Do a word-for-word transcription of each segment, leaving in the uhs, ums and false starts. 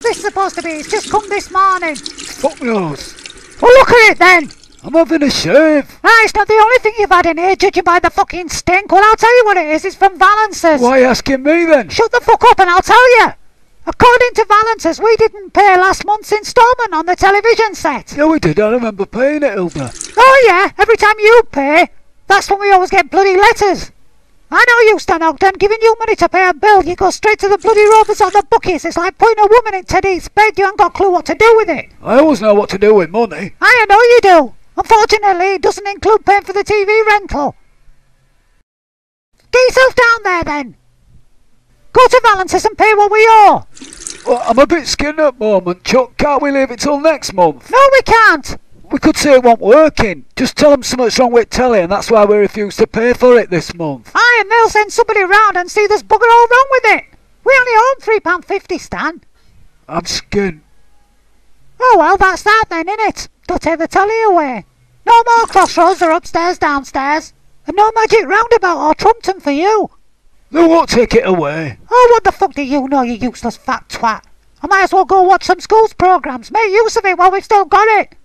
this supposed to be? It's just come this morning. Fuck knows. Well, look at it then. I'm having a shave. Ah, it's not the only thing you've had in here, judging by the fucking stink. Well, I'll tell you what it is. It's from Valance's. Why are you asking me then? Shut the fuck up and I'll tell you. According to Valance's, we didn't pay last month's instalment on the television set. Yeah, we did. I remember paying it, Hilda. Oh yeah, every time you pay, that's when we always get bloody letters. I know you, Stan Ogden. Giving you money to pay a bill, you go straight to the bloody rovers on the bookies. It's like putting a woman in Teddy's bed. You ain't got a clue what to do with it. I always know what to do with money. I know you do. Unfortunately, it doesn't include paying for the T V rental. Get yourself down there then. Go to Valance's and pay what we owe. Well, I'm a bit skinned at the moment, Chuck. Can't we leave it till next month? No, we can't. We could say it won't working. Just tell them something's wrong with telly, and that's why we refuse to pay for it this month. Aye, and they'll send somebody round and see there's bugger all wrong with it. We only owe them three pounds fifty, Stan. I'm skinned. Oh well, that's that then, innit? They'll take the telly away. No more crossroads or upstairs, downstairs. And no magic roundabout or Trumpton for you. They won't take it away. Oh, what the fuck do you know, you useless fat twat? I might as well go watch some schools programmes. Make use of it while we've still got it.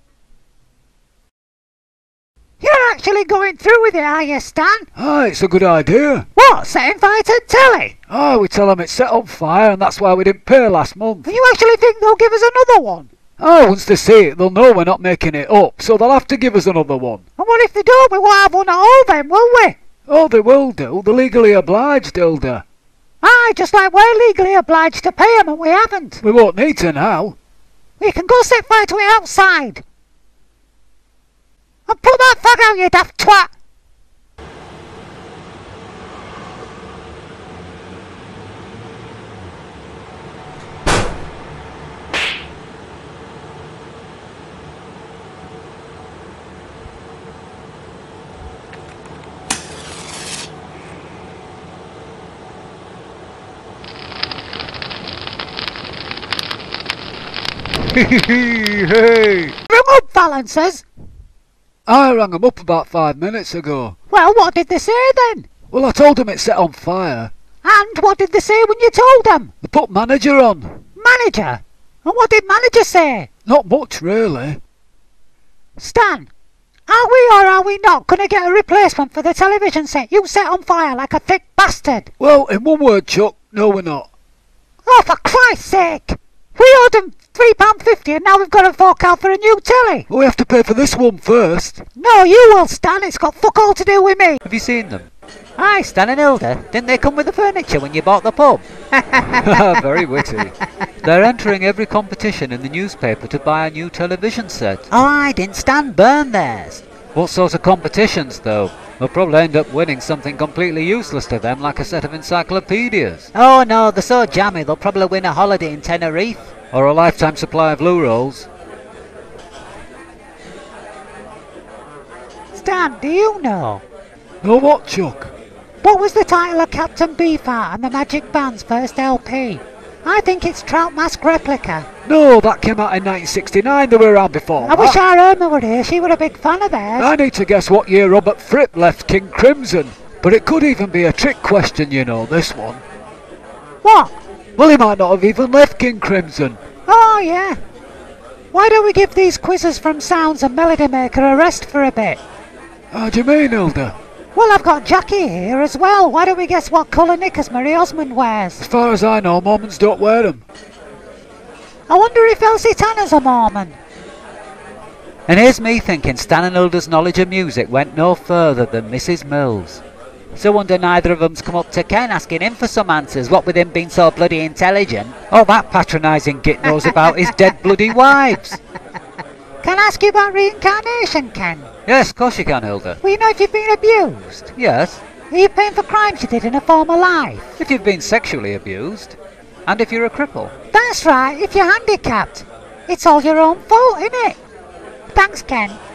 You're actually going through with it, are you, Stan? Ah, it's a good idea. What, setting fire to telly? Ah, we tell them it's set on fire, and that's why we didn't pay last month. And you actually think they'll give us another one? Ah, once they see it, they'll know we're not making it up, so they'll have to give us another one. And what if they don't? We won't have one at all then, will we? Oh, they will do. They're legally obliged, Hilda. Aye, just like we're legally obliged to pay them and we haven't. We won't need to now. We can go set fire to it outside. And put that fag out, you daft twat! Hey! Ring up, Valance's! I rang them up about five minutes ago. Well, what did they say then? Well, I told them it's set on fire. And what did they say when you told them? They put manager on. Manager? And what did manager say? Not much, really. Stan, are we or are we not going to get a replacement for the television set you set on fire like a thick bastard? Well, in one word, Chuck, no we're not. Oh, for Christ's sake! We owed them three pounds fifty and now we've got to fork out for a new telly. Well, we have to pay for this one first. No, you will, Stan. It's got fuck all to do with me. Have you seen them? Aye, Stan and Hilda. Didn't they come with the furniture when you bought the pub? Very witty. They're entering every competition in the newspaper to buy a new television set. Oh, I didn't Stan burn theirs. What sort of competitions, though? They'll probably end up winning something completely useless to them, like a set of encyclopedias. Oh no, they're so jammy they'll probably win a holiday in Tenerife. Or a lifetime supply of loo rolls. Stan, do you know? No what, Chuck? What was the title of Captain Beefheart and the Magic Band's first L P? I think it's Trout Mask Replica. No, that came out in nineteen sixty-nine. They were around before I that. wish our Irma were here. She were a big fan of theirs. I need to guess what year Robert Fripp left King Crimson. But it could even be a trick question, you know, this one. What? Well, he might not have even left King Crimson. Oh, yeah. Why don't we give these quizzes from Sounds and Melody Maker a rest for a bit? How do you mean, Hilda? Well, I've got Jackie here as well. Why don't we guess what colour knickers Marie Osmond wears? As far as I know, Mormons don't wear them. I wonder if Elsie Tanner's a Mormon. And here's me thinking Stan and Hilda's knowledge of music went no further than Missus Mills. So wonder neither of them's come up to Ken asking him for some answers, what with him being so bloody intelligent. All that patronising git knows about his dead bloody wives. Can I ask you about reincarnation, Ken? Yes, of course you can, Hilda. Well, you know if you've been abused? Yes. Are you paying for crimes you did in a former life? If you've been sexually abused. And if you're a cripple. That's right, if you're handicapped. It's all your own fault, innit? Thanks, Ken.